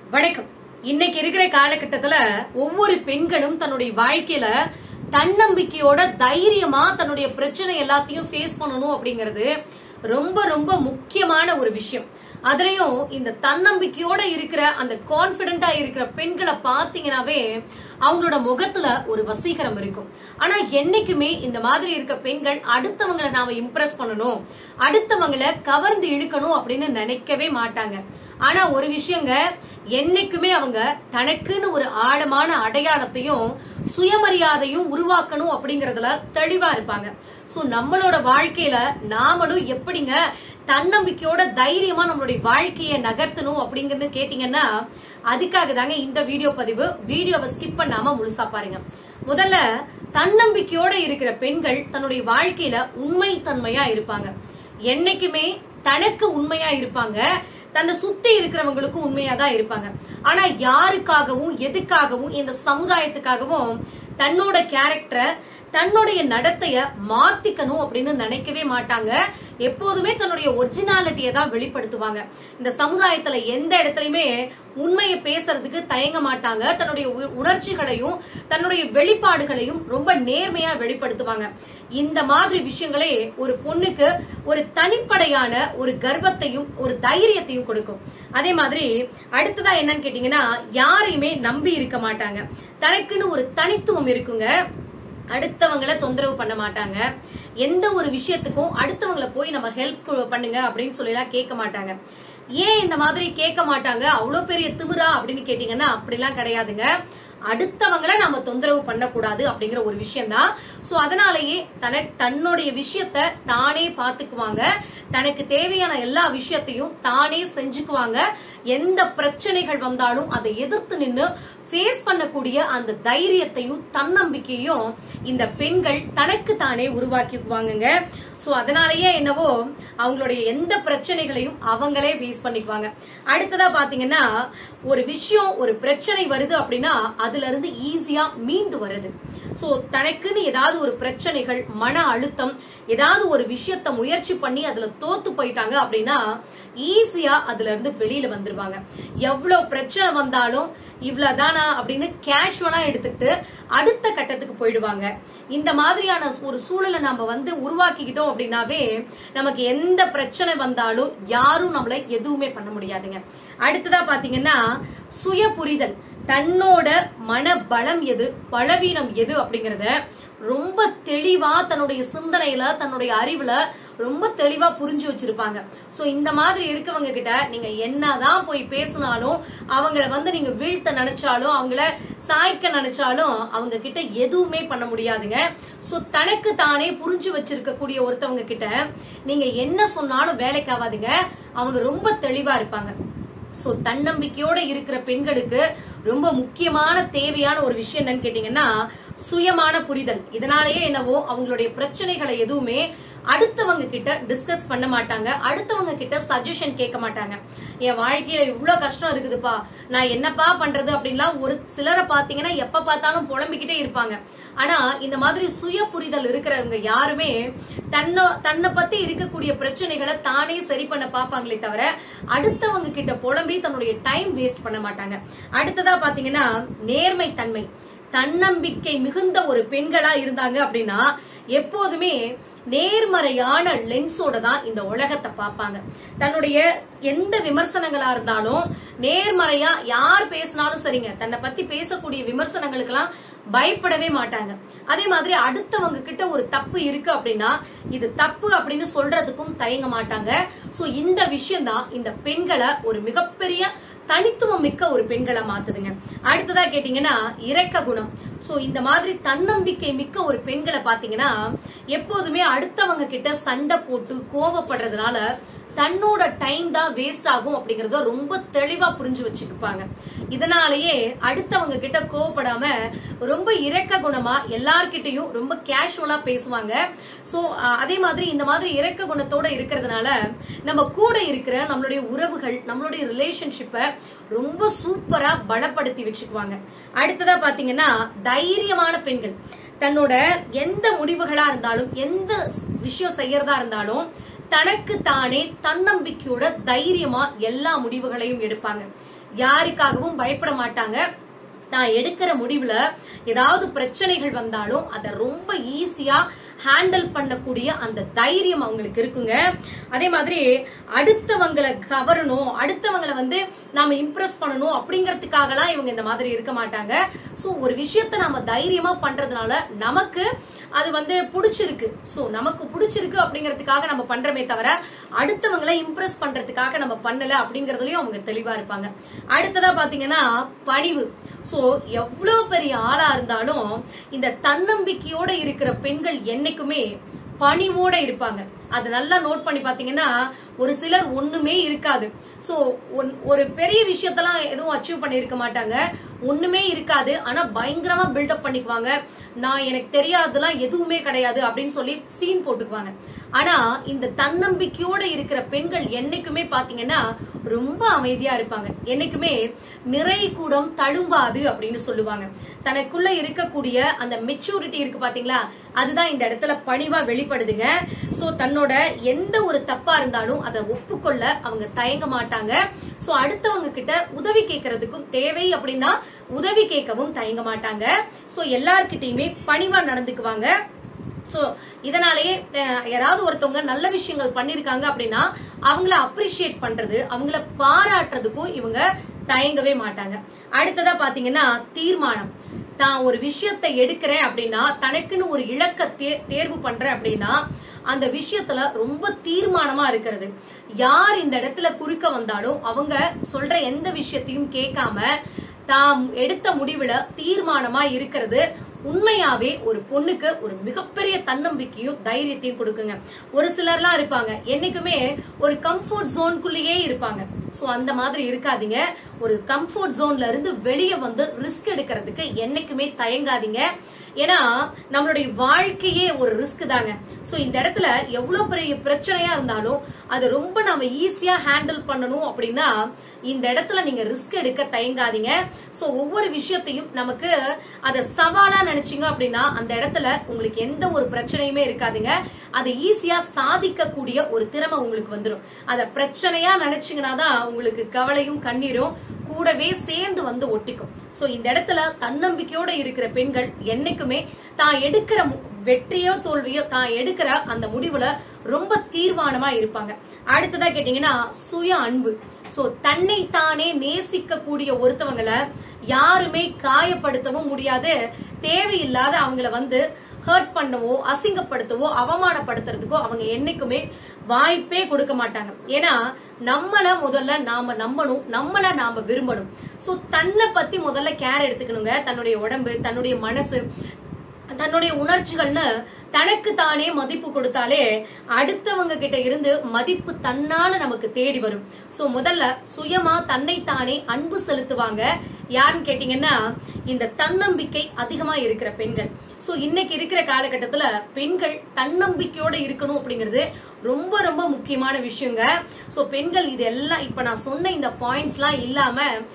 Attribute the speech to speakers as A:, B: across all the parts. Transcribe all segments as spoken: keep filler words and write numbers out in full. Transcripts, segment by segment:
A: வணக்கம். இன்னைக்கு இருக்கிற காலகட்டத்துல ஒவ்வொரு பெண்களும் தன்னுடைய வாழ்க்கையில தன்னம்பிக்கையோட தைரியமா தன்னுடைய பிரச்சனை எல்லாத்தையும் ஃபேஸ் பண்ணணும் அப்படிங்கிறது ரொம்ப ரொம்ப முக்கியமான ஒரு விஷயம். அதுலயும் இந்த தன்னம்பிக்கையோட இருக்கிற அந்த கான்பிடென்டா இருக்கிற பெண்களை பாத்தீங்கன்னாவே அவங்களோட முகத்துல ஒரு வசீகரம் இருக்கும். ஆனா என்னைக்குமே இந்த மாதிரி இருக்க பெண்கள் அடுத்தவங்களை நாம இம்ப்ரெஸ் பண்ணணும், அடுத்தவங்களை கவர்ந்து இழுக்கணும் அப்படின்னு நினைக்கவே மாட்டாங்க. ஆனா ஒரு விஷயங்க, என்னைக்குமே அவங்க தனக்குன்னு ஒரு ஆழமான அடையாளத்தையும் சுயமரியாதையும் உருவாக்கணும் அப்படிங்கறதுல தெளிவா இருப்பாங்க. சோ நம்மளோட வாழ்க்கையில நாமளும் எப்படிங்க தன்னம்பிக்கையோட தைரியமா நம்மளுடைய வாழ்க்கையை நகர்த்தணும் அப்படிங்கறது கேட்டீங்கன்னா அதுக்காக தாங்க இந்த வீடியோ பதிவு. வீடியோவை ஸ்கிப் பண்ணாம முழுசா பாருங்க. முதல்ல, தன்னம்பிக்கையோட இருக்கிற பெண்கள் தன்னுடைய வாழ்க்கையில உண்மை தன்மையா இருப்பாங்க. என்னைக்குமே தனக்கு உண்மையா இருப்பாங்க, தன்னை சுத்தி இருக்கிறவங்களுக்கும் உண்மையா தான் இருப்பாங்க. ஆனா யாருக்காகவும் எதுக்காகவும் இந்த சமுதாயத்துக்காகவும் தன்னோட கேரக்டரை தன்னுடைய நடத்தைய மாத்திக்கணும் அப்படின்னு நினைக்கவே மாட்டாங்க. எப்போதுமே தன்னுடைய ஒரிஜினாலிட்டியை தான் வெளிப்படுத்துவாங்க. இந்த சமுதாயத்துல எந்த இடத்துலயுமே உண்மையை பேசுறதுக்கு தயங்க மாட்டாங்க. தன்னுடைய உணர்ச்சிகளையும் தன்னுடைய வெளிப்பாடுகளையும் ரொம்ப நேர்மையா வெளிப்படுத்துவாங்க. இந்த மாதிரி விஷயங்களே ஒரு பொண்ணுக்கு ஒரு தனிப்படையான ஒரு கர்வத்தையும் ஒரு தைரியத்தையும் கொடுக்கும். அதே மாதிரி அடுத்ததா என்னன்னு கேட்டீங்கன்னா, யாரையுமே நம்பி இருக்க மாட்டாங்க. தனக்குன்னு ஒரு தனித்துவம் இருக்குங்க. அடுத்தவங்களை தொந்தரவு பண்ண மாட்டாங்க. எந்த ஒரு விஷயத்துக்கும் அடுத்தவங்களை போய் நம்ம ஹெல்ப் பண்ணுங்க அப்படின்னு சொல்லி எல்லாம் கேட்க மாட்டாங்க. ஏன் இந்த மாதிரி கேட்க மாட்டாங்க? அவ்வளவு பெரிய திமிரா அப்படின்னு கேட்டீங்கன்னா அப்படிலாம் கிடையாதுங்க. அடுத்தவங்களை நாம தொந்தரவு பண்ணக்கூடாது அப்படிங்கிற ஒரு விஷயம் தான். சோ அதனாலேயே தனக்கு தன்னுடைய விஷயத்த தானே பாத்துக்குவாங்க. தனக்கு தேவையான எல்லா விஷயத்தையும் தானே செஞ்சுக்குவாங்க. எந்த பிரச்சனைகள் வந்தாலும் அதை எதிர்த்து நின்று ஃபேஸ் பண்ணக்கூடிய அந்த தைரியத்தையும் தன்னம்பிக்கையும் இந்த பெண்கள் தனக்கு தானே உருவாக்கிக்குவாங்க. சோ அதனாலயே என்னவோ அவங்களுடைய எந்த பிரச்சனைகளையும் அவங்களே ஃபேஸ் பண்ணிக்குவாங்க. அடுத்ததா பாத்தீங்கன்னா, ஒரு விஷயம் ஒரு பிரச்சனை வருது அப்படின்னா அதுல இருந்து ஈஸியா மீண்டு வருது. சோ தனக்குன்னு ஏதாவது ஒரு பிரச்சனைகள், மன அழுத்தம், ஏதாவது ஒரு விஷயத்த முயற்சி பண்ணி அதுல தோத்து போயிட்டாங்க அப்படின்னா ஈஸியா அதுல இருந்து வெளியில வந்துருவாங்க. எவ்வளவு பிரச்சனை வந்தாலும் இவ்வளவுதானா அப்படின்னு கேஷுவலா எடுத்துக்கிட்டு அடுத்த கட்டத்துக்கு போயிடுவாங்க. இந்த மாதிரியான ஒரு சூழலை நம்ம வந்து உருவாக்கிக்கிட்டோம் அப்படின்னாவே நமக்கு எந்த பிரச்சனை வந்தாலும் யாரும் நம்மள எதுவுமே பண்ண முடியாதுங்க. அடுத்ததா பாத்தீங்கன்னா, சுய புரிதல். தன்னோட மன பலம் எது, பலவீனம் எது அப்படிங்கறத ரொம்ப தெளிவா தன்னுடைய சிந்தனையில தன்னுடைய அறிவுல ரொம்ப தெளிவா புரிஞ்சு வச்சிருப்பாங்க. சோ இந்த மாதிரி இருக்கவங்க கிட்ட நீங்க என்னதான் போய் பேசினாலும், அவங்கள வந்து நீங்க வீழ்த்த நினைச்சாலும், அவங்கள சாய்க்க நினைச்சாலும் அவங்க கிட்ட எதுவுமே பண்ண முடியாதுங்க. சோ தனக்கு தானே புரிஞ்சு வச்சிருக்க கூடிய ஒருத்தவங்க கிட்ட நீங்க என்ன சொன்னாலும் வேலைக்கு ஆகாதுங்க. அவங்க ரொம்ப தெளிவா இருப்பாங்க. சோ தன்னம்பிக்கையோட இருக்கிற பெண்களுக்கு ரொம்ப முக்கியமான தேவையான ஒரு விஷயம் என்னன்னு கேட்டீங்கன்னா, சுயமான புரிதல். இதனாலேயே என்னவோ அவங்களுடைய பிரச்சனைகளை எதுவுமே அடுத்தவங்க கிட்ட டிஸ்கஸ் பண்ண மாட்டாங்க. அடுத்தவங்க கிட்ட சஜஷன் கேட்க மாட்டாங்க. என் வாழ்க்கையில இவ்வளவு கஷ்டம் இருக்குதுப்பா, நான் என்னப்பா பண்றது அப்படின்லாம் ஒரு சிலரை பாத்தீங்கன்னா எப்ப பார்த்தாலும் புலம்பிக்கிட்டே இருப்பாங்க. ஆனா இந்த மாதிரி சுய புரிதல் இருக்கிறவங்க யாருமே தன்னை தன்னை பத்தி இருக்கக்கூடிய பிரச்சனைகளை தானே சரி பண்ண பாப்பாங்களே தவிர அடுத்தவங்க கிட்ட புலம்பி தன்னுடைய டைம் வேஸ்ட் பண்ண மாட்டாங்க. அடுத்ததா பாத்தீங்கன்னா, நேர்மை தன்மை. தன்னம்பிக்கை மிகுந்த ஒரு பெண்களா இருந்தாங்க அப்படின்னா எப்போதுமே நேர்மறையான லென்ஸோட தான் இந்த உலகத்தை பார்ப்பாங்க. தன்னுடைய எந்த விமர்சனங்களா இருந்தாலும் நேர்மறையா யார் பேசினாலும் சரிங்க, தன்னை பத்தி பேசக்கூடிய விமர்சனங்களுக்கு எல்லாம் பயப்படவே மாட்டாங்க. அதே மாதிரி அடுத்தவங்க கிட்ட ஒரு தப்பு இருக்கு அப்படின்னா இது தப்பு அப்படின்னு சொல்றதுக்கும் தயங்க மாட்டாங்க. சோ இந்த விஷயம் தான் இந்த பெண்களை ஒரு மிகப்பெரிய தனித்துவம் மிக்க ஒரு பெண்களை மாத்துதுங்க. அடுத்ததா கேட்டீங்கன்னா, இரக்க குணம். சோ இந்த மாதிரி தன்னம்பிக்கை மிக்க ஒரு பெண்களை பாத்தீங்கன்னா எப்போதுமே அடுத்தவங்க கிட்ட சண்டை போட்டு கோவப்படுறதுனால தன்னோட டைம் தான் வேஸ்ட் ஆகும் அப்படிங்கறத ரொம்ப தெளிவா புரிஞ்சு வச்சுக்குப்பாங்க. இதனாலேயே அடுத்தவங்க கிட்ட கோவப்படாம ரொம்ப இரக்க குணமா எல்லார்கிட்டையும் ரொம்ப கேஷுவலா பேசுவாங்க. சோ அதே மாதிரி இந்த மாதிரி இரக்க குணத்தோட இருக்கிறதுனால நம்ம கூட இருக்கிற நம்மளுடைய உறவுகள், நம்மளுடைய ரிலேஷன்ஷிப்பை ரொம்ப சூப்பரா பலப்படுத்தி வச்சுக்குவாங்க. அடுத்ததா பாத்தீங்கன்னா, தைரியமான பெண்கள். தன்னோட எந்த முடிவுகளா இருந்தாலும், எந்த விஷயம் செய்யறதா இருந்தாலும் தனக்கு தானே தன்னம்பிக்கையோட தைரியமா எல்லா முடிவுகளையும் எடுப்பாங்க. யாருக்காகவும் பயப்பட மாட்டாங்க. நான் எடுக்கிற முடிவுல ஏதாவது பிரச்சனைகள் வந்தாலும் அதை ரொம்ப ஈஸியா ஹேண்டில் பண்ணக்கூடிய அந்த தைரியம் அவங்களுக்கு இருக்குங்க. அதே மாதிரி அடுத்தவங்களை கவரணும், அடுத்தவங்களை வந்து நாம இம்ப்ரெஸ் பண்ணணும் அப்படிங்கறதுக்காக எல்லாம் இவங்க இந்த மாதிரி இருக்க மாட்டாங்க. சோ ஒரு விஷயத்த நாம தைரியமா பண்றதுனால நமக்கு அது வந்து பிடிச்சிருக்கு. சோ நமக்கு பிடிச்சிருக்கு அப்படிங்கறதுக்காக நம்ம பண்றமே தவிர அடுத்தவங்களை இம்ப்ரெஸ் பண்றதுக்காக நம்ம பண்ணல அப்படிங்கறதுலயும் அவங்க தெளிவா இருப்பாங்க. அடுத்ததா பாத்தீங்கன்னா பணிவு. சோ எவ்வளவு பெரிய ஆளா இருந்தாலும் இந்த தன்னம்பிக்கையோட இருக்கிற பெண்கள் என்னைக்குமே பணிவோட இருப்பாங்க. அது நல்லா நோட் பண்ணி பாத்தீங்கன்னா ஒரு சிலர் ஒண்ணுமே இருக்காது. சோ ஒரு பெரிய விஷயத்தெல்லாம் எதுவும் அச்சீவ் பண்ணி இருக்க மாட்டாங்க, ஒண்ணுமே இருக்காது, ஆனா பயங்கரமா பில்டப் பண்ணிக்குவாங்க. நான் எனக்கு தெரியாதெல்லாம் எதுவுமே கிடையாது அப்படின்னு சொல்லி சீன் போட்டுக்குவாங்க. ஆனா இந்த தன்னம்பிக்கையோட இருக்கிற பெண்கள் என்னைக்குமே பாத்தீங்கன்னா ரொம்ப அமைதியா இருப்பாங்க. என்னைக்குமே நிறை கூடம் தழும்பாது அப்படின்னு சொல்லுவாங்க. தனக்குள்ள இருக்கக்கூடிய அந்த மெச்சூரிட்டி இருக்கு பாத்தீங்களா, அதுதான் இந்த இடத்துல பணிவா வெளிப்படுதுங்க. சோ தன்னோட எந்த ஒரு தப்பா இருந்தாலும் அதை ஒப்புக்கொள்ள அவங்க தயங்க மாட்டாங்க. சோ அடுத்தவங்க கிட்ட உதவி கேட்கறதுக்கும் தேவை அப்படின்னா உதவி கேட்கவும் தயங்க மாட்டாங்க. சோ எல்லார்கிட்டயுமே பணிவா நடந்துக்குவாங்க. சோ இதனாலேயே யாராவது ஒருத்தவங்க நல்ல விஷயங்கள் பண்ணிருக்காங்க அப்படின்னா அவங்கள அப்ரிஷியேட் பண்றது, அவங்கள பாராட்டுறதுக்கும் இவங்க தயங்கவே மாட்டாங்க. அடுத்ததா பாத்தீங்கன்னா தீர்மானம். தான் ஒரு விஷயத்தை எடுக்கிறேன் அப்படின்னா, தனக்குன்னு ஒரு இலக்க தேர்வு பண்றேன் அப்படின்னா அந்த விஷயத்துல ரொம்ப தீர்மானமா இருக்கிறது. யார் இந்த இடத்துல குறுக்க வந்தாலும் அவங்க சொல்ற எந்த விஷயத்தையும் கேட்காம தாம் எடுத்த முடிவுல தீர்மானமா இருக்கிறது உண்மையாவே ஒரு பொண்ணுக்கு ஒரு மிகப்பெரிய தன்னம்பிக்கையும் தைரியத்தையும் கொடுக்குங்க. ஒரு சிலர்லாம் இருப்பாங்க என்னைக்குமே ஒரு கம்ஃபர்ட் ஜோனுக்குள்ளேயே இருப்பாங்க. சோ அந்த மாதிரி இருக்காதீங்க. ஒரு கம்ஃபர்ட் ஜோன்ல இருந்து வெளியே வந்து ரிஸ்க் எடுக்கிறதுக்கு என்னைக்குமே தயங்காதீங்க. ஏன்னா நம்மளுடைய வாழ்க்கையே ஒரு ரிஸ்க் தாங்க. சோ இந்த இடத்துல எவ்வளவு பெரிய பிரச்சனையா இருந்தாலும் அது ரொம்ப நாம ஈஸியா ஹேண்டில் பண்ணணும் அப்படின்னா இந்த இடத்துல நீங்க ரிஸ்க் எடுக்க தயங்காதீங்க. சோ ஒவ்வொரு விஷயத்தையும் நமக்கு அத சவாலா நினைச்சீங்க அப்படின்னா அந்த இடத்துல உங்களுக்கு எந்த ஒரு பிரச்சனையுமே இருக்காதுங்க. அதை ஈஸியா சாதிக்க கூடிய ஒரு திறமை உங்களுக்கு வந்துடும். அத பிரச்சனையா நினைச்சீங்கன்னா தான் உங்களுக்கு கவலையும் கண்ணீரும் கூடவே சேர்ந்து வந்து ஒட்டிக்கும். சோ இந்த இடத்துல தன்னம்பிக்கையோட இருக்கிற பெண்கள் என்னைக்குமே தான் எடுக்கிற வெற்றியோ தோல்வியோ தான் எடுக்கிற அந்த முடிவுல ரொம்ப தீர்மானமா இருப்பாங்க. அடுத்ததா கேட்டீங்கன்னா சுய அன்பு. சோ தன்னை தானே நேசிக்க கூடிய ஒருத்தவங்களை யாருமே காயப்படுத்தவும் முடியாது. தேவையில்லாத அவங்கள வந்து ஹர்ட் பண்ணவோ அசிங்கப்படுத்தவோ அவமானப்படுத்துறதுக்கோ அவங்க என்னைக்குமே வாய்ப்பே கொடுக்க மாட்டாங்க. ஏன்னா நம்மள முதல்ல நாம நம்பணும், நம்மள நாம விரும்பணும். சோ தன்னை பத்தி முதல்ல கேர் எடுத்துக்கணுங்க. தன்னுடைய உடம்பு, தன்னுடைய மனசு, தன்னுடைய உணர்ச்சிகள்னு தனக்கு தானே மதிப்பு கொடுத்தாலே அடுத்தவங்க கிட்ட இருந்து மதிப்பு தன்னால நமக்கு தேடி வரும். சோ முதல்ல சுயமா தன்னை தானே அன்பு செலுத்துவாங்க. யாருன்னு கேட்டீங்கன்னா இந்த தன்னம்பிக்கை அதிகமா இருக்கிற பெண்கள். சோ இன்னைக்கு இருக்கிற காலகட்டத்துல பெண்கள் தன்னம்பிக்கையோட இருக்கணும் அப்படிங்கிறது ரொம்ப ரொம்ப முக்கியமான விஷயங்க. சோ பெண்கள் இது எல்லாம் இப்ப நான் சொன்ன இந்த பாயிண்ட்ஸ் எல்லாம் இல்லாம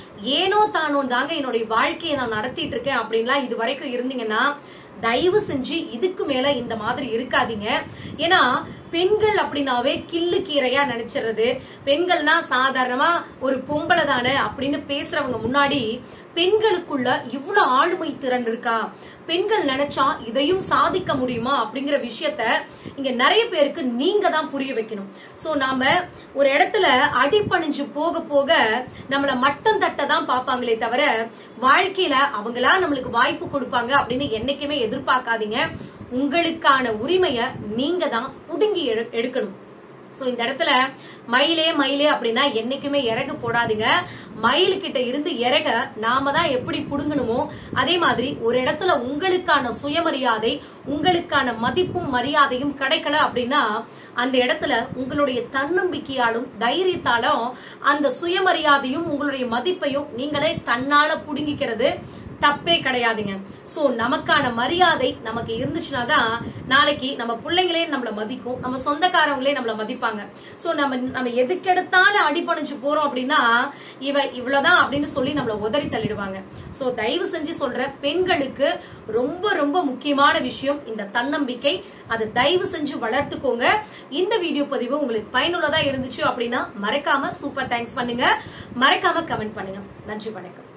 A: ஏனோ தானோ தாங்க என்னுடைய வாழ்க்கையை நான் நடத்திட்டு இருக்கேன் அப்படின்லாம் இது வரைக்கும் இருந்தீங்கன்னா தயவு செஞ்சு இதுக்கு மேல இந்த மாதிரி இருக்காதீங்க. ஏன்னா பெண்கள் அப்படின்னாவே கிள்ளு கீரையா நினைச்சிடுறது, பெண்கள்னா சாதாரணமா ஒரு பொம்பளை தானே அப்படின்னு பேசுறவங்க முன்னாடி பெண்களுக்குள்ள இவ்வளவு ஆளுமை திறன் இருக்கா, பெண்கள் நினைச்சா இதையும் சாதிக்க முடியுமா அப்படிங்கிற விஷயத்த இங்க நிறைய பேருக்கு நீங்க தான் புரிய வைக்கணும். சோ நாம ஒரு இடத்துல அடிபணிஞ்சு போக போக நம்மள மட்டம் தட்ட தான் பாப்பாங்களே தவிர வாழ்க்கையில அவங்களா நம்மளுக்கு வாய்ப்பு கொடுப்பாங்க அப்படின்னு என்னைக்குமே எதிர்பார்க்காதீங்க. உங்களுக்கான உரிமைய நீங்க தான் புடுங்கி எடுக்கணும். சோ இந்த இடத்துல மயிலே மயிலே அப்படின்னா என்னைக்குமே இறகு போடாதீங்க. மயில் கிட்ட இருந்து இறக நாம தான் எப்படி புடுங்கணுமோ அதே மாதிரி ஒரு இடத்துல உங்களுக்கான சுயமரியாதை, உங்களுக்கான மதிப்பும் மரியாதையும் கிடைக்கல அப்படின்னா அந்த இடத்துல உங்களுடைய தன்னம்பிக்கையாலும் தைரியத்தாலும் அந்த சுயமரியாதையும் உங்களுடைய மதிப்பையும் நீங்களே தன்னால புடுங்கிக்கிறது தப்பே கிடையாதுங்க. சோ நமக்கான மரியாதை நமக்கு இருந்துச்சுன்னா தான் நாளைக்கு நம்ம பிள்ளைங்களே நம்மள மதிக்கும், நம்ம சொந்தக்காரங்களே நம்மள மதிப்பாங்க. சோ நம்ம நம்ம எதுக்கெடுத்தாலும் அடிபணிஞ்சு போறோம் அப்படின்னா இவ இவ்வளவுதான் அப்படின்னு சொல்லி நம்மள உதறி தள்ளிடுவாங்க. சோ தயவு செஞ்சு சொல்ற, பெண்களுக்கு ரொம்ப ரொம்ப முக்கியமான விஷயம் இந்த தன்னம்பிக்கை. அதை தயவு செஞ்சு வளர்த்துக்கோங்க. இந்த வீடியோ பதிவு உங்களுக்கு பயனுள்ளதா இருந்துச்சு அப்படின்னா மறக்காம சூப்பர் தேங்க்ஸ் பண்ணுங்க, மறக்காம கமெண்ட் பண்ணுங்க. நன்றி, வணக்கம்.